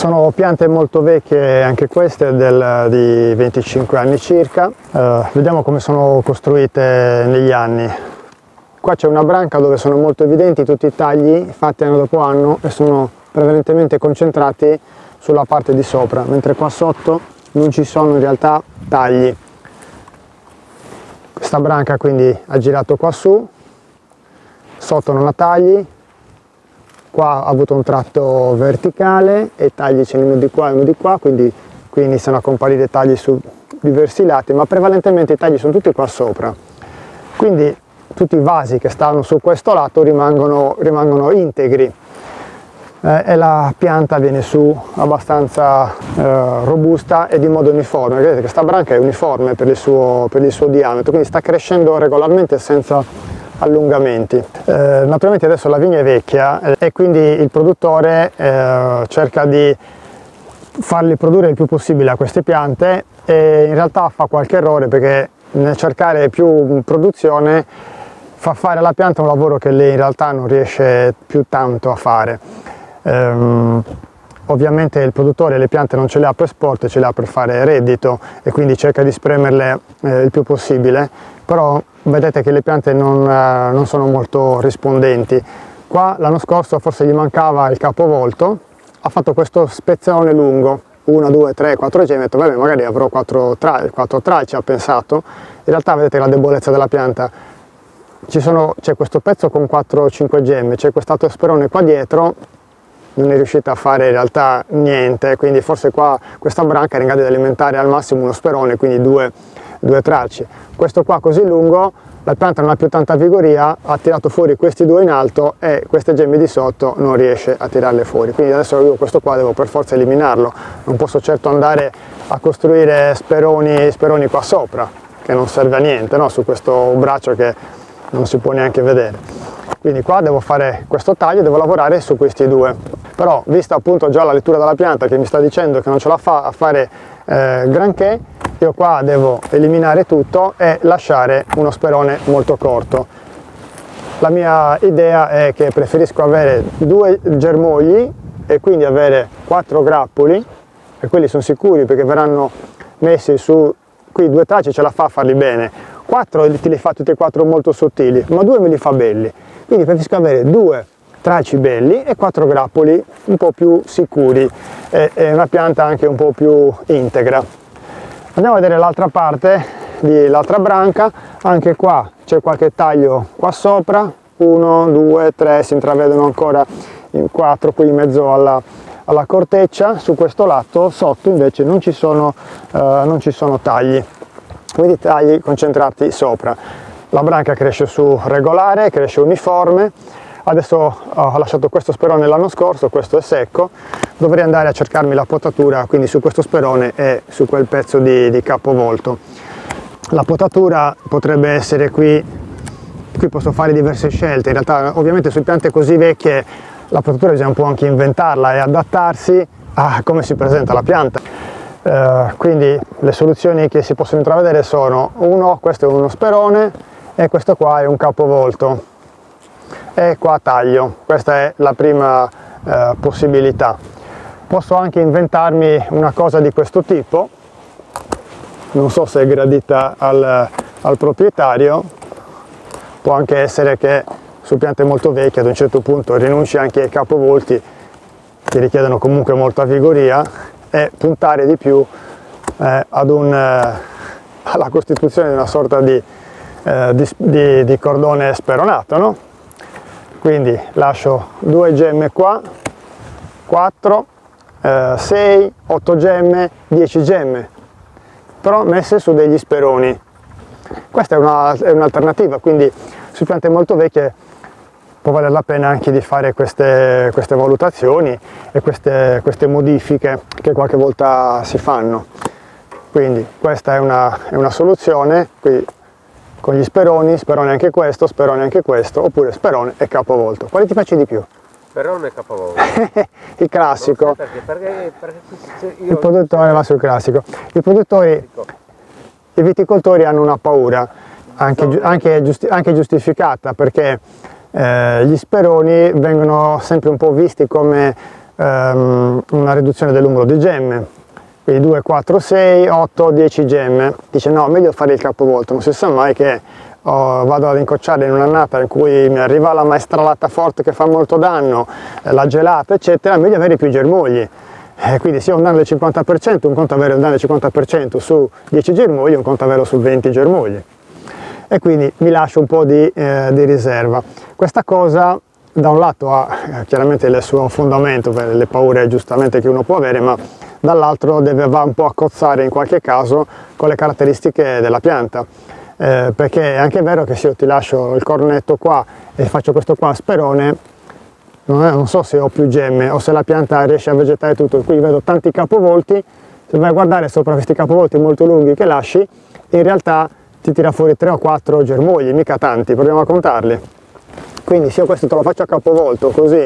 Sono piante molto vecchie, anche queste di 25 anni circa. Vediamo come sono costruite negli anni. Qua c'è una branca dove sono molto evidenti tutti i tagli fatti anno dopo anno e sono prevalentemente concentrati sulla parte di sopra, mentre qua sotto non ci sono in realtà tagli. Questa branca quindi ha girato qua su, sotto non ha tagli, qua ha avuto un tratto verticale e i tagli ce ne uno di qua e uno di qua, quindi qui iniziano a comparire tagli su diversi lati, ma prevalentemente i tagli sono tutti qua sopra. Quindi tutti i vasi che stanno su questo lato rimangono integri e la pianta viene su abbastanza robusta e di modo uniforme. Vedete che questa branca è uniforme per il suo diametro, quindi sta crescendo regolarmente senza allungamenti. Naturalmente adesso la vigna è vecchia e quindi il produttore cerca di farli produrre il più possibile a queste piante e in realtà fa qualche errore, perché nel cercare più produzione fa fare alla pianta un lavoro che lei in realtà non riesce più tanto a fare. Ovviamente il produttore le piante non ce le ha per sport, ce le ha per fare reddito e quindi cerca di spremerle il più possibile, però vedete che le piante non sono molto rispondenti. Qua l'anno scorso forse gli mancava il capovolto, ha fatto questo spezzone lungo, 1, 2, 3, 4 gemme, ha detto vabbè magari avrò 4 tralci, ha pensato. In realtà vedete la debolezza della pianta, c'è questo pezzo con 4-5 gemme, c'è quest'altro sperone qua dietro, non è riuscita a fare in realtà niente, quindi forse qua questa branca è in grado di alimentare al massimo uno sperone, quindi due tralci. Questo qua così lungo, la pianta non ha più tanta vigoria, ha tirato fuori questi due in alto e queste gemme di sotto non riesce a tirarle fuori, quindi adesso io questo qua devo per forza eliminarlo, non posso certo andare a costruire speroni qua sopra, che non serve a niente, no? Su questo braccio che non si può neanche vedere. Quindi qua devo fare questo taglio, devo lavorare su questi due, però vista appunto già la lettura della pianta che mi sta dicendo che non ce la fa a fare granché, io qua devo eliminare tutto e lasciare uno sperone molto corto. La mia idea è che preferisco avere 2 germogli e quindi avere 4 grappoli, e quelli sono sicuri perché verranno messi su, qui 2 tracce ce la fa a farli bene, 4 te li fa tutti e 4 molto sottili, ma 2 me li fa belli, quindi preferisco avere 2 tralci belli e 4 grappoli un po' più sicuri e una pianta anche un po' più integra. Andiamo a vedere l'altra parte dell'altra branca, anche qua c'è qualche taglio qua sopra, 1, 2, 3, si intravedono ancora 4 qui in mezzo alla corteccia. Su questo lato sotto invece non ci sono tagli, quindi tagli concentrati sopra. La branca cresce su regolare, cresce uniforme. Adesso ho lasciato questo sperone l'anno scorso, questo è secco, dovrei andare a cercarmi la potatura quindi su questo sperone e su quel pezzo di capovolto. La potatura potrebbe essere qui posso fare diverse scelte, in realtà ovviamente su piante così vecchie la potatura bisogna un po' anche inventarla e adattarsi a come si presenta la pianta. Quindi le soluzioni che si possono intravedere sono questo è uno sperone e questo qua è un capovolto. E qua taglio, questa è la prima possibilità. Posso anche inventarmi una cosa di questo tipo, non so se è gradita al proprietario, può anche essere che su piante molto vecchie ad un certo punto rinunci anche ai capovolti che richiedono comunque molta vigoria e puntare di più alla costituzione di una sorta di cordone speronato, no? Quindi lascio 2 gemme qua, 4, 6, 8 gemme, 10 gemme, però messe su degli speroni. Questa è un'alternativa, quindi su piante molto vecchie può valer la pena anche di fare queste valutazioni e queste modifiche che qualche volta si fanno. Quindi questa è una soluzione, qui con gli speroni anche questo, oppure sperone e capovolto. Quale ti piace di più? Sperone e capovolto. Il classico. Perché Il produttore va sul classico. I viticoltori hanno una paura, anche giustificata, perché gli speroni vengono sempre un po' visti come una riduzione del numero di gemme, quindi 2, 4, 6, 8, 10 gemme. Dice no, meglio fare il capovolto, non si sa mai che vado ad incocciare in un'annata in cui mi arriva la maestralata forte che fa molto danno, la gelata eccetera, meglio avere più germogli. Quindi sia un danno del 50%, un conto avere un danno del 50% su 10 germogli, un conto averlo su 20 germogli. E quindi mi lascio un po' di riserva. Questa cosa da un lato ha chiaramente il suo fondamento per le paure giustamente che uno può avere, ma dall'altro va un po' a cozzare in qualche caso con le caratteristiche della pianta, perché è anche vero che se io ti lascio il cornetto qua e faccio questo qua a sperone, non so se ho più gemme o se la pianta riesce a vegetare tutto. Qui vedo tanti capovolti, se vai a guardare sopra questi capovolti molto lunghi che lasci, in realtà ti tira fuori 3 o 4 germogli, mica tanti, proviamo a contarli. Quindi se io questo te lo faccio a capovolto così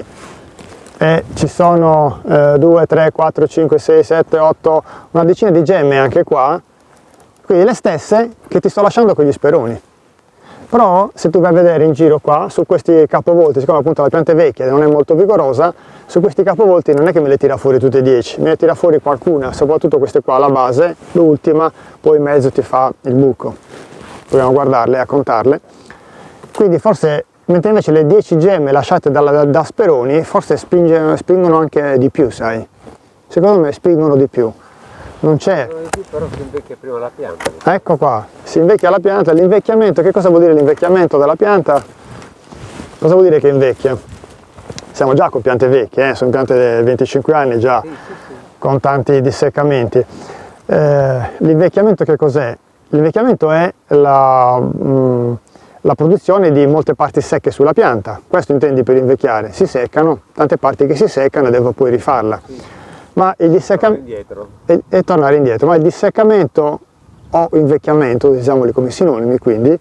e ci sono 2, 3, 4, 5, 6, 7, 8, una decina di gemme anche qua, quindi le stesse che ti sto lasciando con gli speroni. Però se tu vai a vedere in giro qua, su questi capovolti, siccome appunto la pianta è vecchia e non è molto vigorosa, su questi capovolti non è che me le tira fuori tutte e 10, me ne tira fuori qualcuna, soprattutto queste qua, la base, l'ultima, poi in mezzo ti fa il buco. Proviamo a guardarle, a contarle. Quindi forse, mentre invece le 10 gemme lasciate da speroni, forse spingono anche di più, sai? Secondo me spingono di più. Non c'è. Però si invecchia prima la pianta. Ecco qua, si invecchia la pianta. L'invecchiamento, che cosa vuol dire l'invecchiamento della pianta? Cosa vuol dire che invecchia? Siamo già con piante vecchie, sono piante di 25 anni già, sì. Con tanti disseccamenti. L'invecchiamento che cos'è? L'invecchiamento è la produzione di molte parti secche sulla pianta. Questo intendi per invecchiare? Si seccano, tante parti che si seccano e devo poi rifarla. Sì. Ma il disseccamento e tornare indietro, ma il disseccamento o invecchiamento, diciamoli come sinonimi, quindi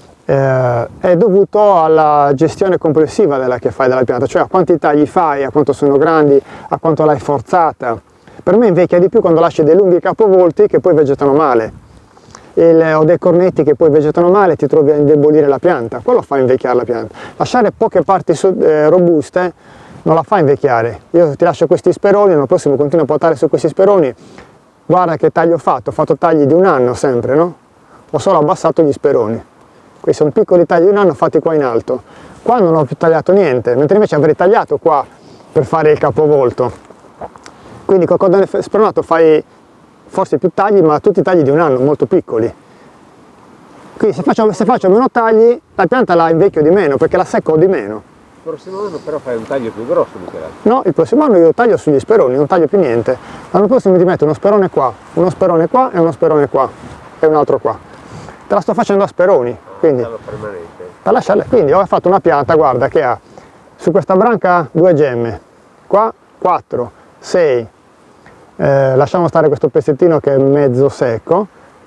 è dovuto alla gestione complessiva che fai della pianta, cioè a quanti tagli fai, a quanto sono grandi, a quanto l'hai forzata. Per me invecchia di più quando lasci dei lunghi capovolti che poi vegetano male, o dei cornetti che poi vegetano male, ti trovi a indebolire la pianta, quello fa invecchiare la pianta. Lasciare poche parti robuste non la fa invecchiare. Io ti lascio questi speroni, l'anno prossimo continuo a portare su questi speroni, guarda che taglio ho fatto tagli di un anno sempre, no? Ho solo abbassato gli speroni. Questi sono piccoli tagli di un anno fatti qua in alto. Qua non ho più tagliato niente, mentre invece avrei tagliato qua per fare il capovolto. Quindi col cordone speronato fai forse più tagli, ma tutti tagli di un anno, molto piccoli. Quindi se faccio meno tagli, la pianta la invecchio di meno, perché la secco di meno. Il prossimo anno però fai un taglio più grosso, Michele. No, il prossimo anno io taglio sugli speroni, non taglio più niente. L'anno prossimo ti metto uno sperone qua e uno sperone qua e un altro qua. Te la sto facendo a speroni, quindi da lasciarle. Quindi ho fatto una pianta, guarda, che ha su questa branca 2 gemme, qua 4, 6, lasciamo stare questo pezzettino che è mezzo secco,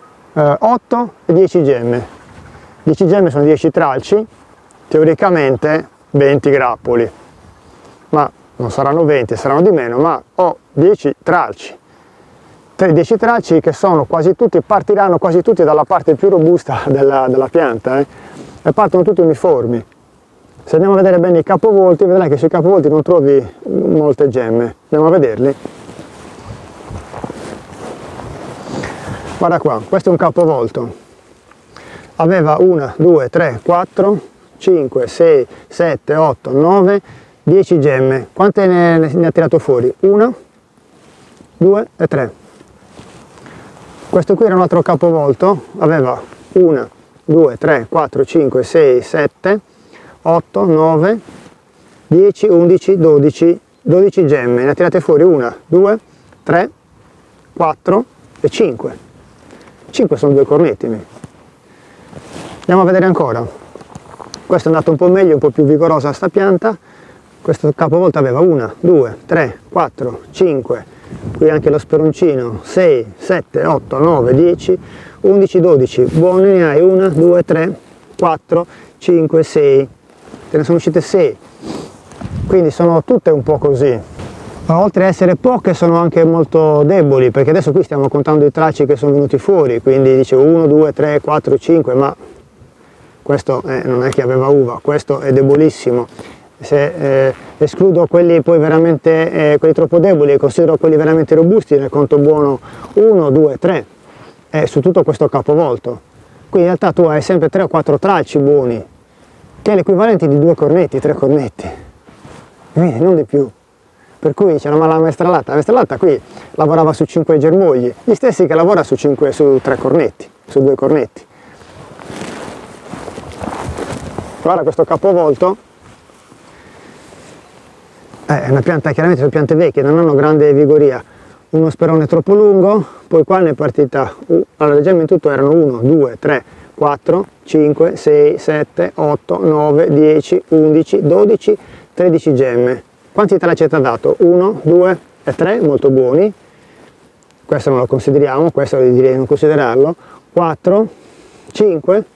8 e 10 gemme. 10 gemme sono 10 tralci, teoricamente 20 grappoli, ma non saranno 20, saranno di meno, ma ho 10 tralci. 10 tralci che sono quasi tutti, partiranno quasi tutti dalla parte più robusta della pianta, e partono tutti uniformi. Se andiamo a vedere bene i capovolti, vedrai che sui capovolti non trovi molte gemme. Andiamo a vederli. Guarda qua, questo è un capovolto. Aveva 1, 2, 3, 4, 5, 6, 7, 8, 9, 10 gemme. Quante ne ha tirato fuori? 1, 2 e 3. Questo qui era un altro capovolto, aveva 1, 2, 3, 4, 5, 6, 7, 8, 9, 10, 11, 12 gemme. Ne ha tirate fuori 1, 2, 3, 4 e 5. 5 sono 2 cornetti. Andiamo a vedere ancora. Questo è andato un po' meglio, un po' più vigorosa sta pianta. Questo capovolto aveva 1, 2, 3, 4, 5, qui anche lo speroncino, 6, 7, 8, 9, 10, 11, 12. Buone ne hai 1, 2, 3, 4, 5, 6. Te ne sono uscite 6. Quindi sono tutte un po' così. Ma oltre a essere poche sono anche molto deboli, perché adesso qui stiamo contando i tralci che sono venuti fuori, quindi dice 1, 2, 3, 4, 5, ma questo non è che aveva uva, questo è debolissimo. se escludo quelli poi veramente quelli troppo deboli e considero quelli veramente robusti, ne conto buono 1, 2, 3 su tutto questo capovolto. Qui in realtà tu hai sempre 3 o 4 tralci buoni, che è l'equivalente di 2 cornetti, 3 cornetti, quindi non di più. Per cui c'era la maestra Latta qui lavorava su 5 germogli, gli stessi che lavora su 3 cornetti, su 2 cornetti. Guarda questo capovolto, è una pianta, chiaramente sono piante vecchie, non hanno grande vigoria, uno sperone troppo lungo, poi qua ne è partita, allora leggiamo in tutto erano 1, 2, 3, 4, 5, 6, 7, 8, 9, 10, 11, 12, 13 gemme. Quanti tralci ti ha dato? 1, 2 e 3, molto buoni, questo non lo consideriamo, questo direi di non considerarlo, 4, 5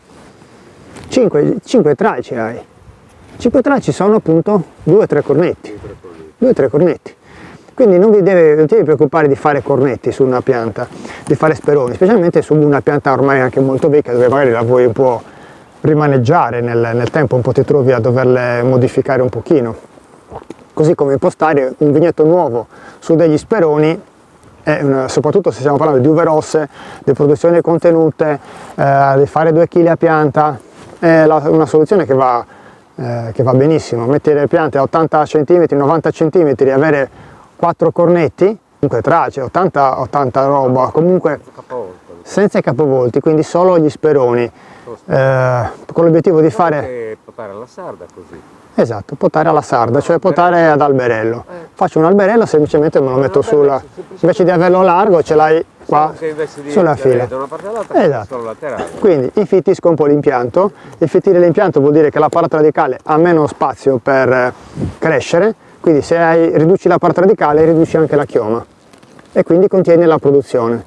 tralci hai. 5 tralci sono appunto 2-3 cornetti. 2-3 cornetti. Quindi non ti devi preoccupare di fare cornetti su una pianta, di fare speroni, specialmente su una pianta ormai anche molto vecchia, dove magari la vuoi un po' rimaneggiare nel tempo, un po' ti trovi a doverle modificare un pochino. Così come impostare un vigneto nuovo su degli speroni, soprattutto se stiamo parlando di uve rosse, di produzioni contenute, di fare 2 kg a pianta, è una soluzione che va benissimo. Mettere le piante a 80 cm, 90 cm e avere 4 cornetti, comunque tracce, 80 roba, comunque senza i capovolti, quindi solo gli speroni, con l'obiettivo di fare... potare alla sarda così. Esatto, potare alla sarda, cioè potare ad alberello. Faccio un alberello, semplicemente me lo metto sulla... invece di averlo largo ce l'hai qua sulla fila. Da una parte all'altra, esatto. solo laterale. Quindi infittisco un po' l'impianto. Infittire l'impianto vuol dire che l'apparato radicale ha meno spazio per crescere, quindi se riduci l'apparato radicale riduci anche la chioma e quindi contieni la produzione.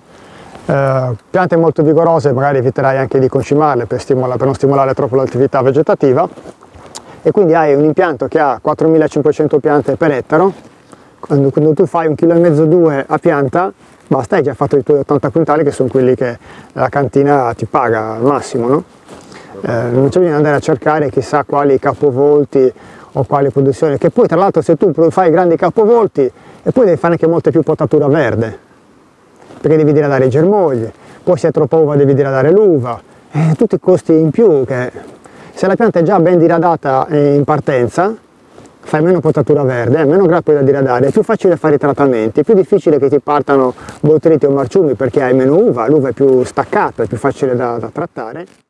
Piante molto vigorose magari eviterai anche di concimarle per non stimolare troppo l'attività vegetativa, e quindi hai un impianto che ha 4500 piante per ettaro. Quando tu fai 1,5 kg-2 a pianta, basta, hai già fatto i tuoi 80 quintali, che sono quelli che la cantina ti paga al massimo, no? Non c'è bisogno di andare a cercare chissà quali capovolti o quali produzioni, che poi tra l'altro se tu fai grandi capovolti e poi devi fare anche molta più potatura verde, perché devi diradare i germogli, poi se è troppa uva devi diradare l'uva, tutti i costi in più che... Se la pianta è già ben diradata in partenza, fai meno potatura verde, è meno grappa da diradare, è più facile fare i trattamenti, è più difficile che ti partano botryti o marciumi perché hai meno uva, l'uva è più staccata, è più facile da trattare.